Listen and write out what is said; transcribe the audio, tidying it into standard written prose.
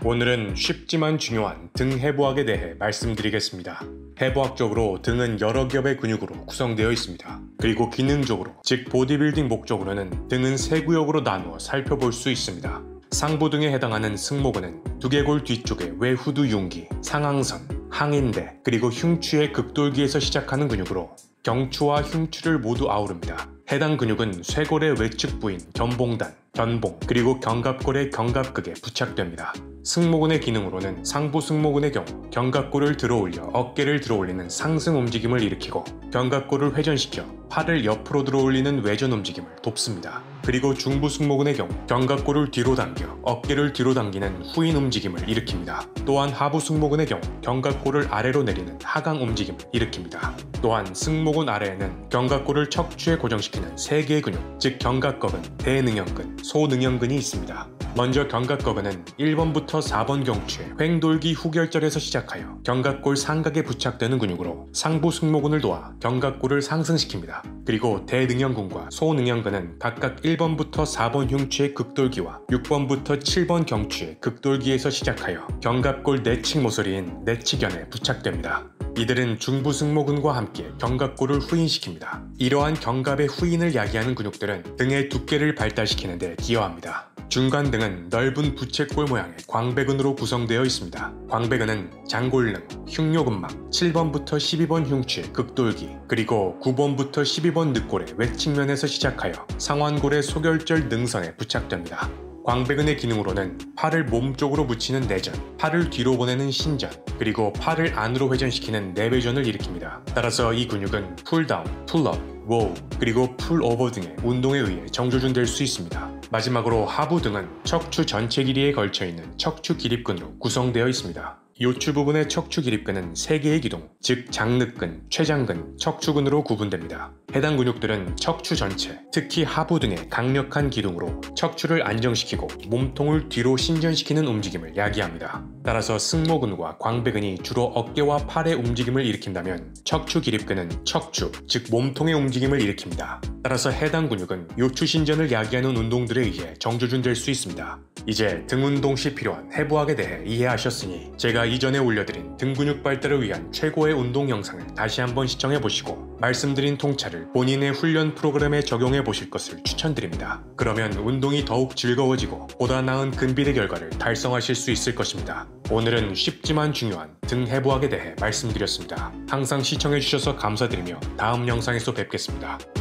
오늘은 쉽지만 중요한 등 해부학에 대해 말씀드리겠습니다. 해부학적으로 등은 여러 겹의 근육으로 구성되어 있습니다. 그리고 기능적으로, 즉 보디빌딩 목적으로는 등은 세 구역으로 나누어 살펴볼 수 있습니다. 상부등에 해당하는 승모근은 두개골 뒤쪽의 외후두 흉기, 상항선, 항인대, 그리고 흉추의 극돌기에서 시작하는 근육으로 경추와 흉추를 모두 아우릅니다. 해당 근육은 쇄골의 외측 부인 견봉단, 견봉, 그리고 견갑골의 견갑극에 부착됩니다. 승모근의 기능으로는 상부 승모근의 경우 견갑골을 들어올려 어깨를 들어올리는 상승 움직임을 일으키고 견갑골을 회전시켜 팔을 옆으로 들어올리는 외전 움직임을 돕습니다. 그리고 중부 승모근의 경우 견갑골을 뒤로 당겨 어깨를 뒤로 당기는 후인 움직임을 일으킵니다. 또한 하부 승모근의 경우 견갑골을 아래로 내리는 하강 움직임을 일으킵니다. 또한 승모근 아래에는 견갑골을 척추에 고정시키는 세 개의 근육, 즉 견갑거근, 대능형근, 소능형근이 있습니다. 먼저 견갑거근은 1번부터 4번 경추의 횡돌기 후결절에서 시작하여 견갑골 상각에 부착되는 근육으로 상부 승모근을 도와 견갑골을 상승시킵니다. 그리고 대능형근과 소능형근은 각각 1번부터 4번 흉추의 극돌기와 6번부터 7번 경추의 극돌기에서 시작하여 견갑골 내측 모서리인 내측연에 부착됩니다. 이들은 중부 승모근과 함께 견갑골을 후인시킵니다. 이러한 견갑의 후인을 야기하는 근육들은 등의 두께를 발달시키는 데 기여합니다. 중간등은 넓은 부채꼴 모양의 광배근으로 구성되어 있습니다. 광배근은 장골능, 흉요근막, 7번부터 12번 흉추의 극돌기, 그리고 9번부터 12번 늑골의 외측면에서 시작하여 상완골의 소결절 능선에 부착됩니다. 광배근의 기능으로는 팔을 몸쪽으로 붙이는 내전, 팔을 뒤로 보내는 신전, 그리고 팔을 안으로 회전시키는 내외전을 일으킵니다. 따라서 이 근육은 풀다운, 풀업, 로우, 그리고 풀오버 등의 운동에 의해 정조준될 수 있습니다. 마지막으로 하부등은 척추 전체 길이에 걸쳐있는 척추 기립근으로 구성되어 있습니다. 요추 부분의 척추 기립근은 3개의 기둥, 즉 장늑근, 최장근, 척추근으로 구분됩니다. 해당 근육들은 척추 전체, 특히 하부 등의 강력한 기둥으로 척추를 안정시키고 몸통을 뒤로 신전시키는 움직임을 야기합니다. 따라서 승모근과 광배근이 주로 어깨와 팔의 움직임을 일으킨다면 척추 기립근은 척추, 즉 몸통의 움직임을 일으킵니다. 따라서 해당 근육은 요추 신전을 야기하는 운동들에 의해 정조준될 수 있습니다. 이제 등 운동 시 필요한 해부학에 대해 이해하셨으니 제가 이전에 올려드린 등 근육 발달을 위한 최고의 운동 영상을 다시 한번 시청해보시고 말씀드린 통찰을 본인의 훈련 프로그램에 적용해 보실 것을 추천드립니다. 그러면 운동이 더욱 즐거워지고 보다 나은 근비대 결과를 달성하실 수 있을 것입니다. 오늘은 쉽지만 중요한 등 해부학에 대해 말씀드렸습니다. 항상 시청해주셔서 감사드리며 다음 영상에서 뵙겠습니다.